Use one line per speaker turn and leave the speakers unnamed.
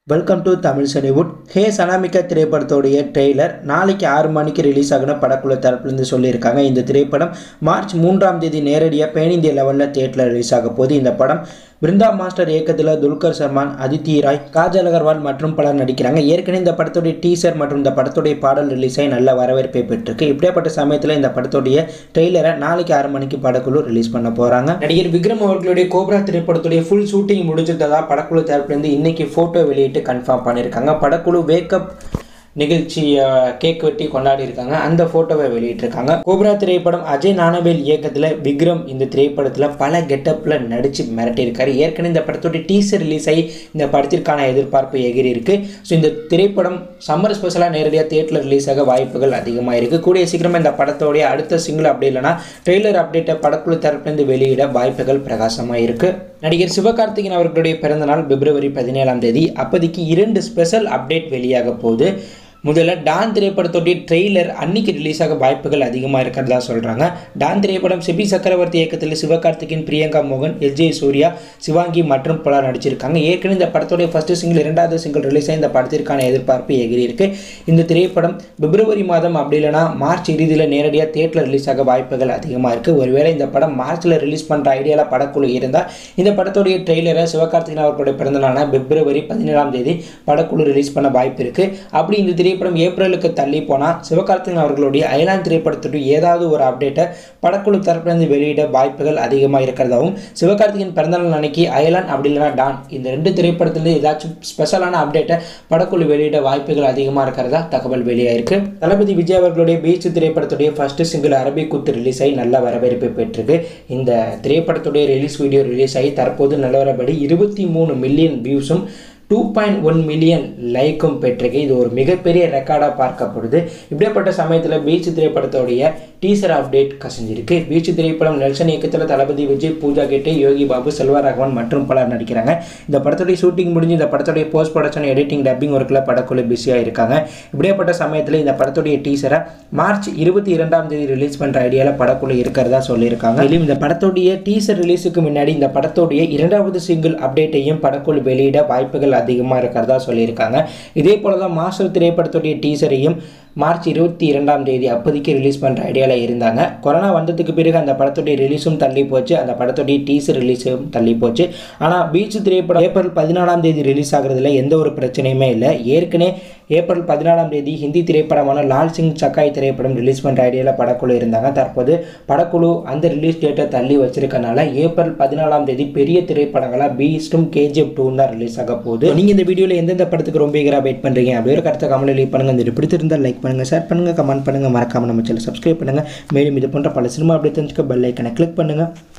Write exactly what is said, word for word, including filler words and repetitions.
Welcome to Tamil Cinewood. Hey Sinamika திரைப்படத்தோடைய trailer நாளைக்கு ஆறு மணிக்கு ரிலீஸ் ஆகணும் படக்குழு தரப்புலேருந்து சொல்லியிருக்காங்க. இந்த திரைப்படம் மார்ச் மூன்றாம் தேதி நேரடியாக பேன் இந்தியா லெவலில் தியேட்டரில் ரிலீஸ் ஆக போகுது. இந்த படம் பிருந்தா மாஸ்டர் இயக்கத்தில் துல்கர் சல்மான், அதித்தி ராய், காஜல் அகர்வால் மற்றும் பலர் நடிக்கிறாங்க. ஏற்கனவே இந்த படத்துடைய டீசர் மற்றும் இந்த படத்துடைய பாடல் ரிலீஸ் ஆகி நல்ல வரவேற்பை பெற்றிருக்கு. இப்படியாப்பட்ட சமயத்தில் இந்த படத்துடைய ட்ரெய்லரை நாளைக்கு ஆறு மணிக்கு படக்குழு ரிலீஸ் பண்ண போகிறாங்க. நடிகர் விக்ரம் அவர்களுடைய கோப்ரா திரைப்படத்துடைய ஃபுல் ஷூட்டிங் முடிஞ்சதா படக்குழு தரப்புலேருந்து இன்னைக்கு ஃபோட்டோ வெளியிட்டு கன்ஃபார்ம் பண்ணியிருக்காங்க. படக்குழு வேக்கப் நிகழ்ச்சி கேக் வெட்டி கொண்டாடி இருக்காங்க. அந்த ஃபோட்டோவை வெளியிட்டிருக்காங்க. கோப்ரா திரைப்படம் அஜய் நானவேல் இயக்கத்தில் விக்ரம் இந்த திரைப்படத்தில் பல கெட்டப்பில் நடித்து மிரட்டியிருக்காரு. ஏற்கனவே இந்த படத்தோட டீசர் ரிலீஸ் ஆகி இந்த படத்திற்கான எதிர்பார்ப்பு எகிரி இருக்கு. ஸோ இந்த திரைப்படம் சம்மர் ஸ்பெஷலாக நேரடியாக தியேட்டரில் ரிலீஸ் ஆக வாய்ப்புகள் அதிகமாக இருக்குது. கூடிய சீக்கிரமாக இந்த படத்தோடைய அடுத்த சிங்கிள் அப்படி இல்லைனா ட்ரெய்லர் அப்டேட்டை படக்குழு தரப்புலேருந்து வெளியிட வாய்ப்புகள் பிரகாசமாக இருக்குது. நடிகர் சிவகார்த்திகேயன் அவர்களுடைய பிறந்தநாள் பிப்ரவரி பதினேழாம் தேதி. அப்போதைக்கு இரண்டு ஸ்பெஷல் அப்டேட் வெளியாக போகுது. முதல்ல டான் திரைப்படத்தோடைய ட்ரெய்லர் அன்னைக்கு ரிலீஸ் ஆக வாய்ப்புகள் அதிகமாக இருக்கிறதா சொல்கிறாங்க. டான் திரைப்படம் சிபி சக்கரவர்த்தி இயக்கத்தில் சிவகார்த்திகேயன், பிரியங்கா மோகன், எஸ் ஜே சூர்யா, சிவாங்கி மற்றும் பலர் நடிச்சிருக்காங்க. ஏற்கனவே இந்த படத்தோடைய ஃபர்ஸ்ட் சிங்கிள் இரண்டாவது சிங்கிள் ரிலீஸ் ஆகி இந்த படத்திற்கான எதிர்பார்ப்பு எகிரி இருக்கு. இந்த திரைப்படம் பிப்ரவரி மாதம் அப்படி இல்லைனா மார்ச் இறுதியில் நேரடியாக தியேட்டரில் ரிலீஸ் ஆக வாய்ப்புகள் அதிகமாக இருக்குது. ஒருவேளை இந்த படம் மார்ச்சில் ரிலீஸ் பண்ணுற ஐடியாவில் படக்குழு இருந்தால் இந்த படத்தோடைய ட்ரெய்லரை சிவகார்த்திகேயன் அவர்களுடைய பிறந்தநாளான பிப்ரவரி பதினேழாம் தேதி படக்குழு ரிலீஸ் பண்ண வாய்ப்பு இருக்குது. அப்படி இந்த திரைப்படம் ஏப்ரலுக்கு தள்ளி போனால் சிவகார்த்திகேயன் அவர்களுடைய அயலான் திரைப்படத்துடைய ஏதாவது ஒரு அப்டேட்டை படக்குழு தரப்பிலிருந்து வெளியிட வாய்ப்புகள் அதிகமாக இருக்கிறதாகவும், சிவகார்த்திகேயன் பிறந்தநாள் அன்னைக்கு அயலான் அப்படி இல்லைனா டான் இந்த ரெண்டு திரைப்படத்திலிருந்து ஏதாச்சும் ஸ்பெஷலான அப்டேட்டை படக்குழு வெளியிட வாய்ப்புகள் அதிகமாக இருக்கிறதா தகவல் வெளியாயிருக்கு. தளபதி விஜய் அவர்களுடைய பீச் திரைப்படத்துடைய first single Arabic Kuthu release ஆகி நல்ல வரவேற்பை பெற்றிருக்கு. இந்த திரைப்படத்துடைய ரிலீஸ் வீடியோ ரிலீஸ் ஆகி தற்போது நிலவரப்படி இருபத்தி மூணு மில்லியன் வியூஸும் டூ பாயிண்ட் ஒன் மில்லியன் லைக்கும் பெற்றிருக்கு. இது ஒரு மிகப்பெரிய ரெக்கார்டாக பார்க்கப்படுது. இப்படிப்பட்ட சமயத்தில் பீச் திரைப்படத்தோடைய டீசர் அப்டேட் கசிஞ்சிருக்கு. பீச் திரைப்படம் நெல்சன் இயக்கத்தில் தளபதி விஜய், பூஜா கெட்டே, யோகி பாபு, செல்வராகவன் மற்றும் பலர் நடிக்கிறாங்க. இந்த படத்துடைய ஷூட்டிங் முடிஞ்சு இந்த படத்துடைய போஸ்ட் ப்ரொடக்ஷன், எடிட்டிங், டப்பிங் ஒர்க்கில் படக்குழு பிஸியாக இருக்காங்க. இப்படிப்பட்ட சமயத்தில் இந்த படத்துடைய டீசரை மார்ச் இருபத்தி இரண்டாம் தேதி ரிலீஸ் பண்ணுற ஐடியாவில் படக்குழு இருக்கிறதா சொல்லியிருக்காங்க. மேலும் இந்த படத்துடைய டீசர் ரிலீஸுக்கு முன்னாடி இந்த படத்துடைய இரண்டாவது சிங்கிள் அப்டேட்டையும் படக்குழு வெளியிட வாய்ப்புகள் அதிகமாக இருக்கிறதா சொல்லியிருக்காங்க. இதே போல தான் மாஸ்டர் திரைப்படத்துடைய டீசரையும் மார்ச் இருபத்தி இரண்டாம் தேதி அப்போதைக்கு ரிலீஸ் பண்ணுற ஐடியாவில் இருந்தாங்க. கொரோனா வந்ததுக்கு பிறகு அந்த படத்துடைய ரிலீஸும் தள்ளி போச்சு, அந்த படத்துடைய டீசர் ரிலீஸும் தள்ளி போச்சு. ஆனால் பீச் திரைப்படம் ஏப்ரல் பதினாலாம் தேதி ரிலீஸ் ஆகிறதுல எந்த ஒரு பிரச்சனையுமே இல்லை. ஏற்கனவே ஏப்ரல் பதினாலாம் தேதி ஹிந்தி திரைப்படமான லால் சிங் சக்காய் திரைப்படம் ரிலீஸ் பண்ணுற ஐடியாவில் படக்குழு இருந்தாங்க. தற்போது படக்குழு அந்த ரிலீஸ் டேட்டை தள்ளி வச்சிருக்கனால ஏப்ரல் பதினாலாம் தேதி பெரிய திரைப்படங்களாக பீஸ்டும் கேஜிஎஃப் டூ தான் ரிலீஸ் ஆக போகுது. நீங்கள் இந்த வீடியோவில் எந்தெந்த படத்துக்கு ரொம்ப ஈகராக வெயிட் பண்ணுறீங்க அப்படி ஒரு கருத்தை கமெண்ட் லீவ் பண்ணுங்கள். இந்த பிடித்திருந்தால் லைக் பண்ணுங்கள், ஷேர் பண்ணுங்கள், கமெண்ட் பண்ணுங்கள், மறக்காமல் நம்ம சேனல் சப்ஸ்கிரைப் பண்ணுங்கள். மேலும் இது போன்ற பல சினிமா அப்படி தெரிஞ்சுக்க பெல் ஐக்கனை கிளிக் பண்ணுங்கள்.